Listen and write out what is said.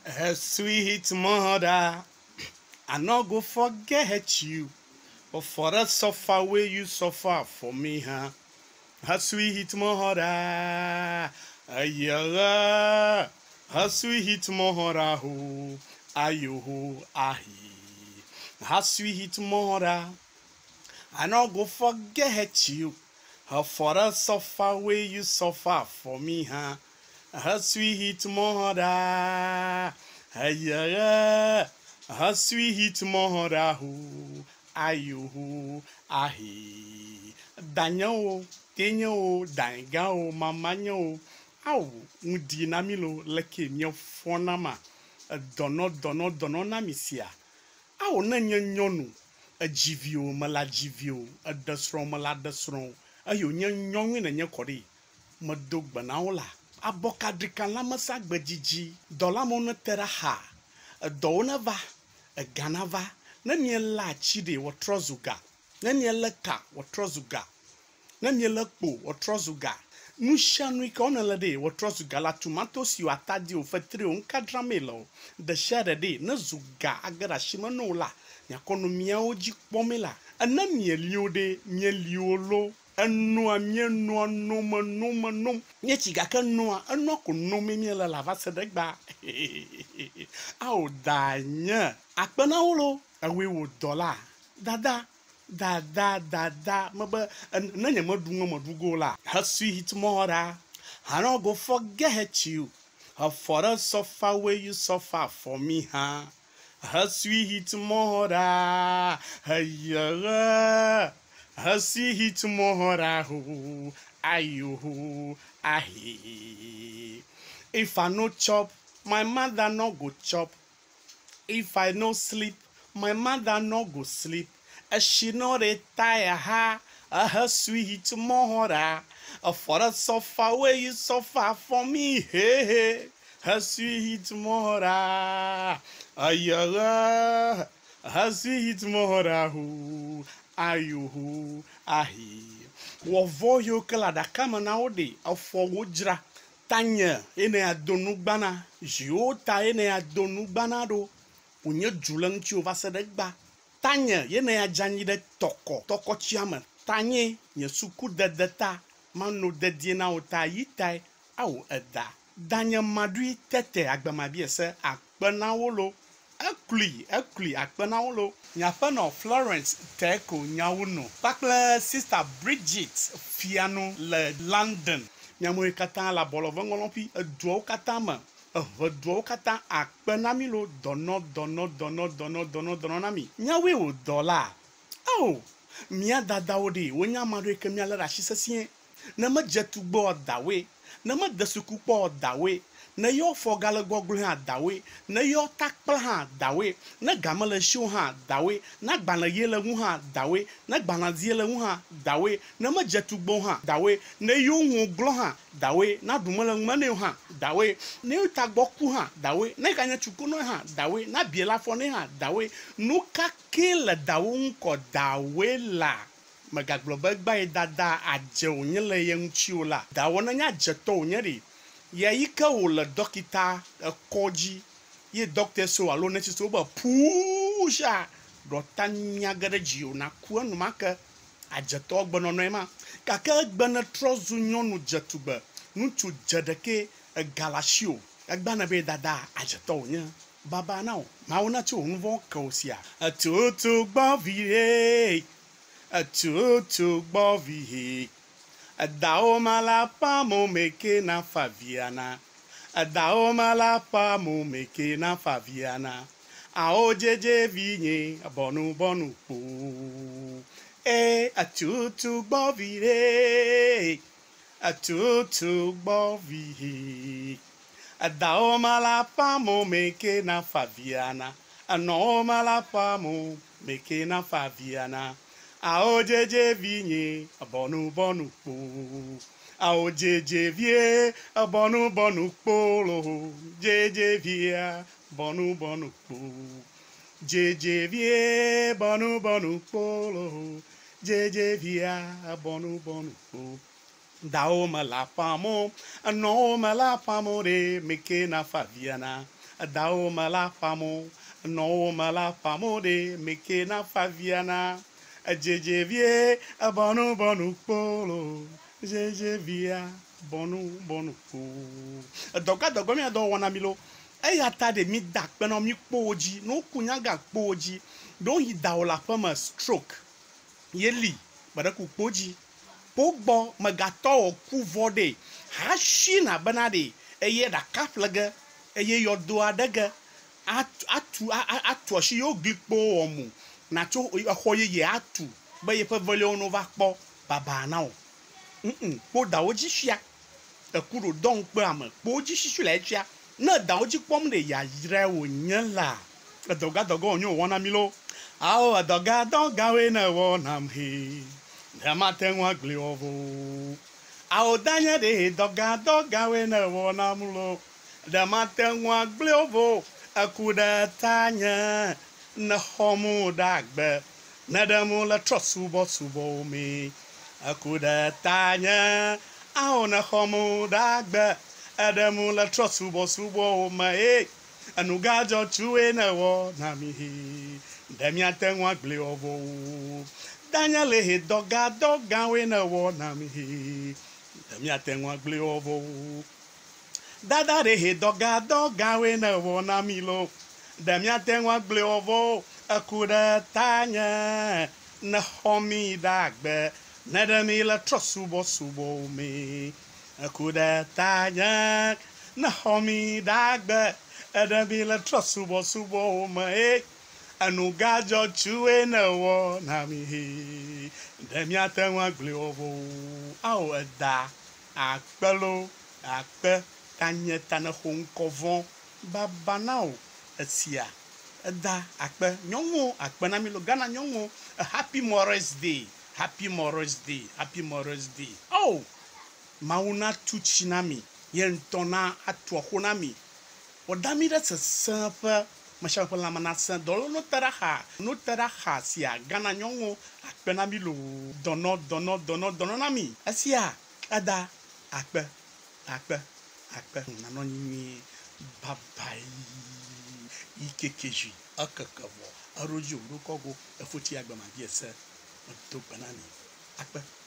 Her sweet mother, I not go forget you. But for the suffer way you suffer for me, huh? Her sweet mother, ayara. Her sweet mother, ho, ayo, ahi. Her sweet mother, I not go forget you. Her for the suffer way you suffer for me, huh? Her sweet mother, ayara. Her sweet mother, who ayu ahi. Danyo, tenyo, dangao, mamanyo. Aw, mudi namilo leke mye fonama. Dono namisia. Aw nanye nyonu. A jivio, mala jivio, a desron, mala desron. Ayo nyen nyongi na nye kori. Madog banaola. Abokadrika lamasa gbejiji. Dola mona teraha. A donava. A ganava. Nanye la chide wa trozuga. Nanye leka wa trozuga. Nanye lekpo wa trozuga. Nushanui konelade wa trozuga la tomatoes you atadi o fetri on kadramelo. De share de na zuga agara shimanola. Nyakono miaoji pomela. Anamie liode mie liolo. Anua mie noa nom. Nye chigaka noa anua ko nome mie la lava sedegba. Au danya. Akpana olo. Awe wo dollar. Dada. Maba nanya madunga madugo la. Her sweet mother. I don't go forget you. Her father suffer where you suffer for me, huh? Her sweet mother. Her sweet mother. Who ayu ahi. If I no chop, my mother no go chop. If I no sleep, my mother no go sleep. She no retire her, her sweet mother. For the suffer where you suffer for me, hey, her sweet mother. Ayara, her sweet mother. Who ayu ahi. Wovoyo kala da kama na ode afowojra. Tanya ene adonu gbana, jiota ene adonu gbana do. Unye julang chi ovasedegba. Tanya yene ya janyi de toko chiama. Tanye nye suku de deta. Mano de diena ota yitai. Au eda. Danya madui tete agbamabie se akpena wolo. Ekli akpena wolo. Nyafeno Florence teko nyawuno. Pakle sister Bridget Fiano le London. Nyamwe kata la bolo vengolompi. Duo katama. Vodo kata akpenamilo dono nami. Nyawe o dollar. Oh, mia dada ode wonya maro ke mia la shisasien. Na ma jetu gbo dawe. Na ma desuku po dawe. Na yo fogale goglu ha dawe. Na yo takpla ha dawe. Na gamale show ha dawe. Na gbana yele hu ha dawe. Na gbana ziele hu ha dawe. Na ma jetu gbo ha dawe. Na yo hu glo ha dawe. Na dumele ngmane ha dawe. Na yo tagboku ha dawe. Na ganya chukuno ha dawe. Na biela fone ha dawe. No ka kele dawe nko dawe la. Magagloba gba dada aje onyele ye nchiola. Dawe na nya jeto onyeri. Ya yika wole dokita koji ye doctor so alo ne so ba pusha do tanya gare jio na ku anu maka ajeto gbono no ma kaka gbana trozu nyonu jetuba nutu jedeke galasio agbana be dada ajeto nya baba na o ma wona ti ohun vo ka osia atutu gbavire atutu gbavire Adao malapa mo meke na Faviana. Adao malapa mo meke na Faviana. Ao jeje vinye bonu po. Atutu bovire. Atutu bovire. Adao malapa mo meke na Faviana. Ano malapa mo meke na Faviana. Ao jeje vinye bonu po. Ao jeje vie bonu po lo. Jeje via bonu po. Jeje vie bonu po lo. Jeje via bonu po. Dao malapamo, no malapamo re meke na Faviana. dao me la famo, no me la famo de meke na faviana, jeje vie, bonu bonu polo, jeje via, bonu bonu po. Doga dogo mi ado wana milo. Eya ta de mi dak peno mi kpoji, no kunyaga kpoji, don hi dao la fama stroke. Yeli, bada ku kpoji. Pogbo magato ku vode, hashina banade, eye da kaflaga, eye yodo adaga, atu ashi yo glikpo omu, na cho ahoye ye atu, ba ye pe vole ono vakpo, baba nao. Po da oji shia, kuro don pe ame, po oji shishu le chia, na da oji pom de ya yire o nyela. Doga doga onyo wana milo, ao doga doga we na wana mhe. Damatengwa gliovo. Ao danya de doga doga we na wana mulo. Damatengwa gliovo. Akuda tanya na homu dagbe. Nadamula trosubo subo me. Akuda tanya ao na homu dagbe. Adamula trosubo subo me. Anugajo chue na wana mi. Damiatengwa gliovo. Daniel he doga we na wana mi. Dami atengwa gle ovo. Dada he doga we na wana mi lo. Dami atengwa gle ovo. Akuda tanya na homi dagbe. Nadami la trosubo subo me. Akuda tanya na homi dagbe. Nadami la trosubo subo me. Anugajo chue na wo na mi demi atengwa gle ovo ao eda akpelo akpe kanyeta na honkovon baba nao esia eda akpe nyongo akpe na mi lo Ghana nyongo a happy Mother's Day, happy Mother's Day, happy Mother's Day. Oh mauna tuchinami yentona atwa Odami that's a simple Mashapa la manasa dolo no taraha sia Ghana nyongo akpena mi lo dono nami asia ada akpe na no ni babai ikekeji akakavo aroji olukogo efoti agbama bi ese to banani akpe